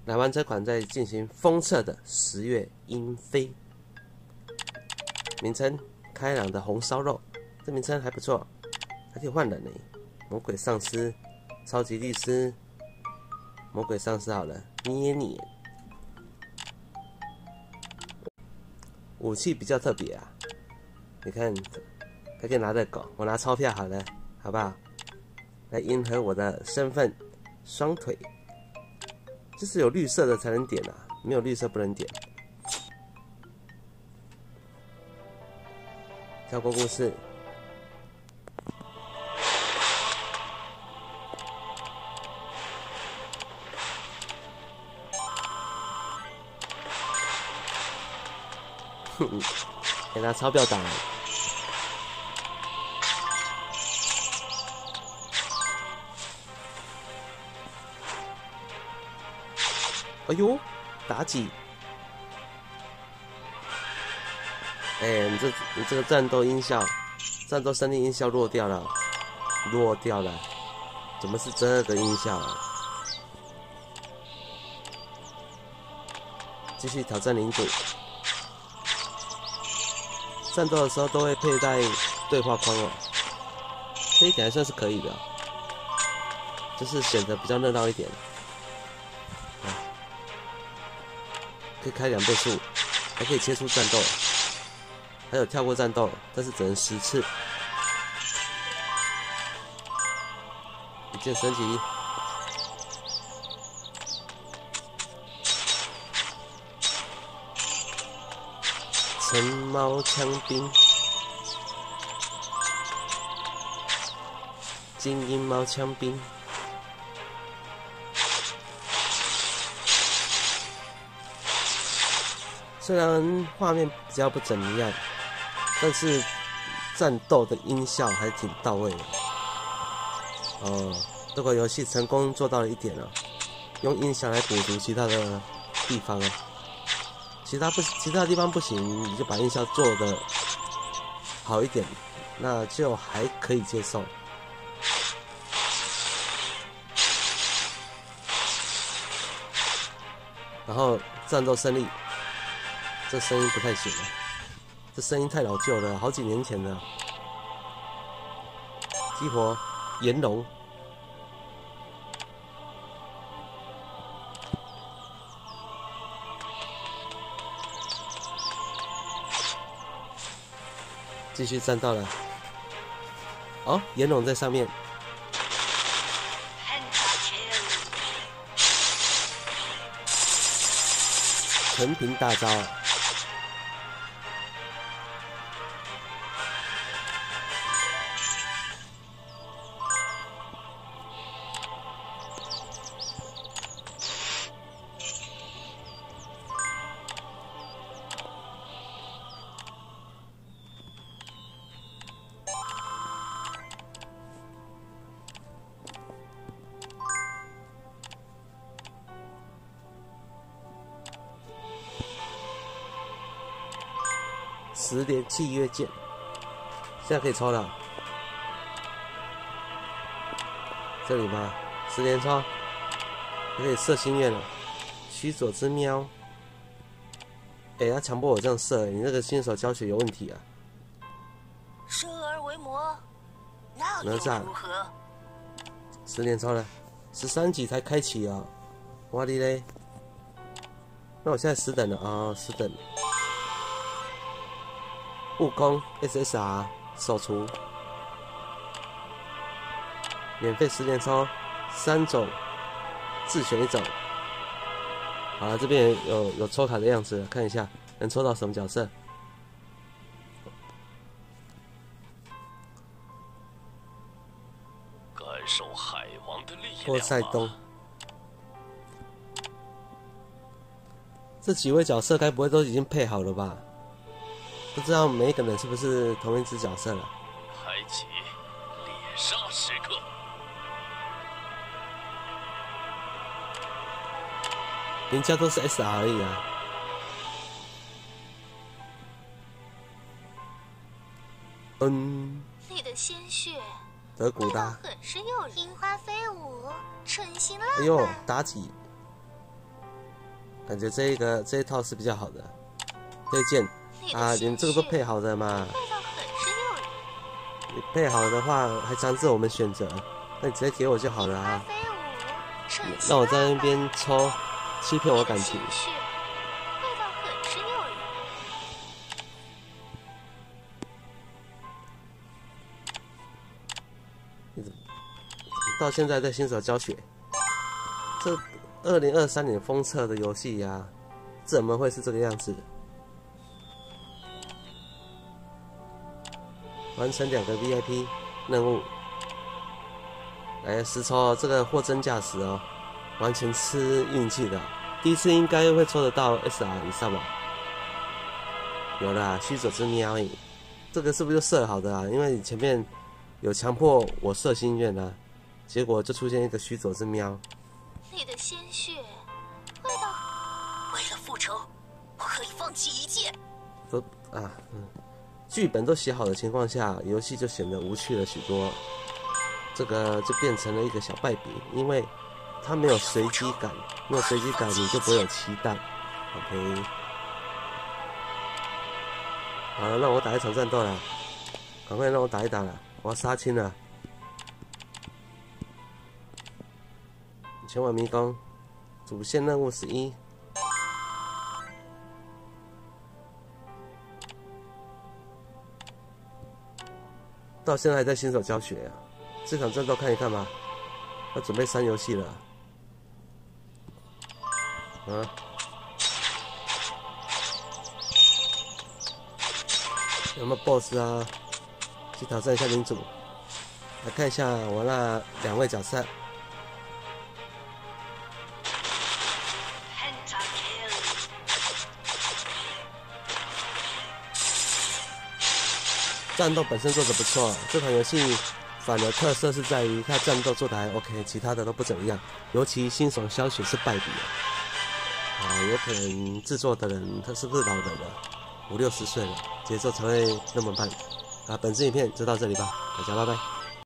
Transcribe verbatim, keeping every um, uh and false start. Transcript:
来玩这款在进行封测的十月鹰飞，名称开朗的红烧肉，这名称还不错，还可以换人呢。魔鬼丧尸、超级律师、魔鬼丧尸好了，捏捏。武器比较特别啊，你看，他可以拿着狗，我拿钞票好了，好不好？来迎合我的身份，双腿。就是有绿色的才能点啊，没有绿色不能点。跳过故事。哼，给他钞票打。哎呦，妲己！哎，你这你这个战斗音效，战斗胜利音效弱掉了，弱掉了，怎么是这个音效啊？继续挑战领主，战斗的时候都会佩戴对话框哦，这一点还算是可以的，就是显得比较热闹一点。可以开两倍速，还可以切出战斗，还有跳过战斗，但是只能十次。一键升级，橙猫枪兵，精英猫枪兵。虽然画面比较不怎么样，但是战斗的音效还挺到位的。哦，这个游戏成功做到了一点了，用音响来补足其他的地方啊。其他不，其他地方不行，你就把音效做的好一点，那就还可以接受。然后战斗胜利。这声音不太行了，这声音太老旧了，好几年前的。激活炎龙，继续战斗了。哦，炎龙在上面。全屏大招。十连契约键，现在可以抽了。这里吗？十连抽，可以射心愿了。须佐之喵，哎、欸，他强迫我这样射，你那个新手教学有问题啊！ 生而为魔，那又如何？ 十连抽了，十三级才开启哦。哇哩嘞！那我现在十等了啊、哦，十等。悟空 S S R 手除，免费十连抽，三种自选一种。好了，这边有有抽卡的样子，看一下能抽到什么角色。 感受海王的力量。 波塞冬，这几位角色该不会都已经配好了吧？不知道每一个人是不是同一只角色了？ 开启猎杀时刻。 人家都是 S R 而已啊。嗯。 你的鲜血。 德古拉。 很是诱人。樱花飞舞，春心浪漫。 哎呦，妲己。 感觉这一个这一套是比较好的，推荐啊！你们这个都配好的嘛？你配好的话还强制我们选择，那你直接给我就好了啊！让我在那边抽，欺骗我感情。到现在在新手教学，这二零二三年封测的游戏呀，怎么会是这个样子？完成两个 V I P 任务，来实抽这个货真价实哦，完全吃运气的。第一次应该会抽得到 S R 以上吧？有啦，虚佐之喵诶，这个是不是就设好的啊？因为你前面有强迫我设心愿啊。结果就出现一个须佐之喵。 你的鲜血，味道。为了复仇，我可以放弃一切。 都啊，嗯，剧本都写好的情况下，游戏就显得无趣了许多。这个就变成了一个小败笔，因为它没有随机感，没有随机感你就不会有期待。OK， 好了，让我打一场战斗了，赶快让我打一打了，我要杀青了。前往迷宫，主线任务十一。到现在还在新手教学啊，这场战斗看一看吧。要准备删游戏了。啊！有没有 B O S S 啊？去挑战一下领主。来看一下我那两位角色。战斗本身做得不错，这款游戏反而特色是在于它战斗做得还 OK， 其他的都不怎么样。尤其新手消雪是败笔啊，啊，有可能制作的人他是不是老人了，五六十岁了，节奏才会那么慢。啊，本次影片就到这里吧，大家拜拜。